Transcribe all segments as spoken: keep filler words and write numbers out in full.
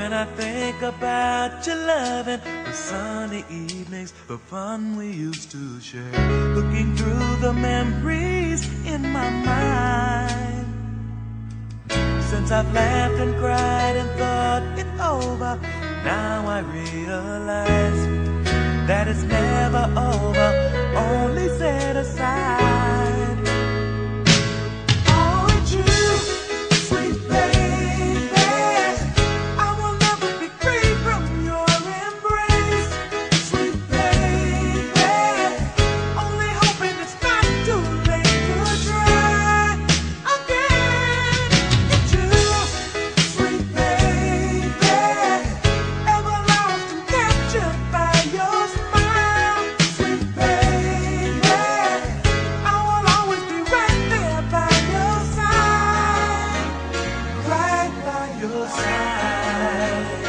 when I think about your loving, the sunny evenings, the fun we used to share. Looking through the memories in my mind, since I've laughed and cried and thought it over, now I realize that it's never over, only set aside. Oh, it's you, sweet baby, I will never be free from your embrace. Sweet baby, only hoping it's not too late to try again. It's you, sweet baby, ever lost and captured by your smile. Sweet baby, I will always be right there by your side, right by your side.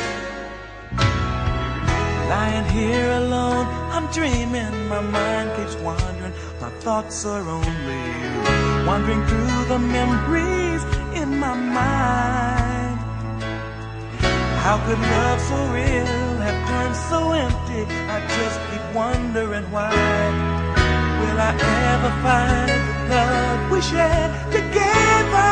Lying here alone, I'm dreaming, my mind keeps wandering, my thoughts are only you, wandering through the memories in my mind. How could love so real have turned so empty? I just keep wondering why. Will I ever find the love we shared together?